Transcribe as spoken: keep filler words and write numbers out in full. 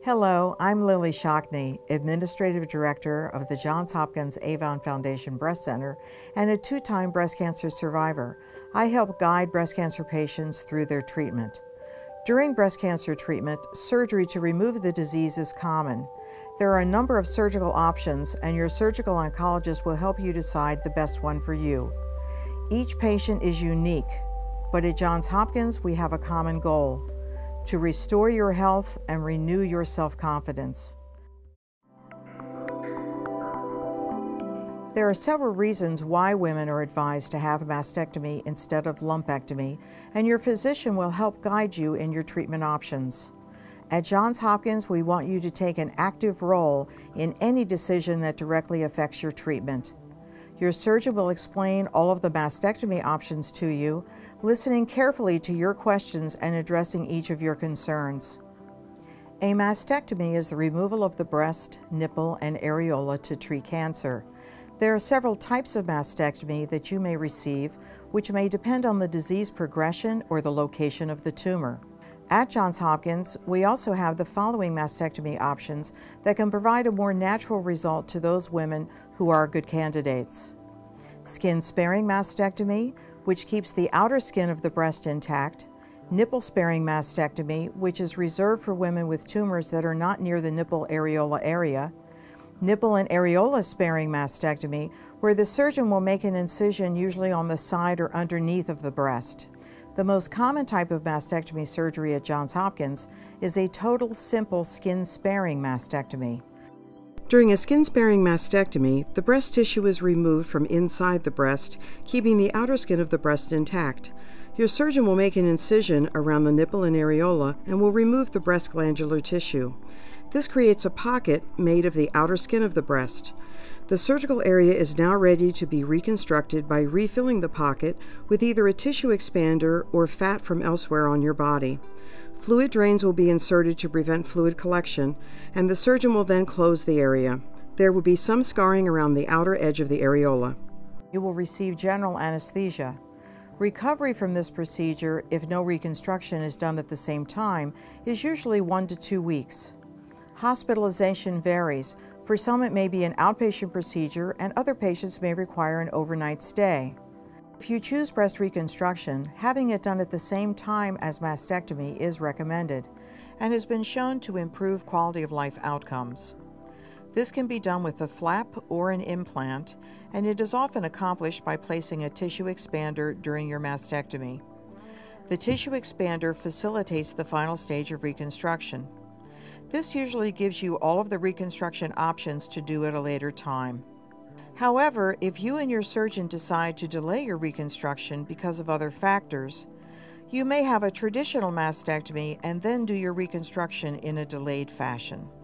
Hello, I'm Lily Shockney, Administrative Director of the Johns Hopkins Avon Foundation Breast Center and a two-time breast cancer survivor. I help guide breast cancer patients through their treatment. During breast cancer treatment, surgery to remove the disease is common. There are a number of surgical options, and your surgical oncologist will help you decide the best one for you. Each patient is unique, but at Johns Hopkins, we have a common goal: to restore your health and renew your self-confidence. There are several reasons why women are advised to have a mastectomy instead of lumpectomy, and your physician will help guide you in your treatment options. At Johns Hopkins, we want you to take an active role in any decision that directly affects your treatment. Your surgeon will explain all of the mastectomy options to you, listening carefully to your questions and addressing each of your concerns. A mastectomy is the removal of the breast, nipple, and areola to treat cancer. There are several types of mastectomy that you may receive, which may depend on the disease progression or the location of the tumor. At Johns Hopkins, we also have the following mastectomy options that can provide a more natural result to those women who are good candidates. Skin-sparing mastectomy, which keeps the outer skin of the breast intact. Nipple-sparing mastectomy, which is reserved for women with tumors that are not near the nipple areola area. Nipple and areola-sparing mastectomy, where the surgeon will make an incision usually on the side or underneath of the breast. The most common type of mastectomy surgery at Johns Hopkins is a total simple skin-sparing mastectomy. During a skin-sparing mastectomy, the breast tissue is removed from inside the breast, keeping the outer skin of the breast intact. Your surgeon will make an incision around the nipple and areola and will remove the breast glandular tissue. This creates a pocket made of the outer skin of the breast. The surgical area is now ready to be reconstructed by refilling the pocket with either a tissue expander or fat from elsewhere on your body. Fluid drains will be inserted to prevent fluid collection, and the surgeon will then close the area. There will be some scarring around the outer edge of the areola. You will receive general anesthesia. Recovery from this procedure, if no reconstruction is done at the same time, is usually one to two weeks. Hospitalization varies. For some, it may be an outpatient procedure, and other patients may require an overnight stay. If you choose breast reconstruction, having it done at the same time as mastectomy is recommended and has been shown to improve quality of life outcomes. This can be done with a flap or an implant, and it is often accomplished by placing a tissue expander during your mastectomy. The tissue expander facilitates the final stage of reconstruction. This usually gives you all of the reconstruction options to do at a later time. However, if you and your surgeon decide to delay your reconstruction because of other factors, you may have a traditional mastectomy and then do your reconstruction in a delayed fashion.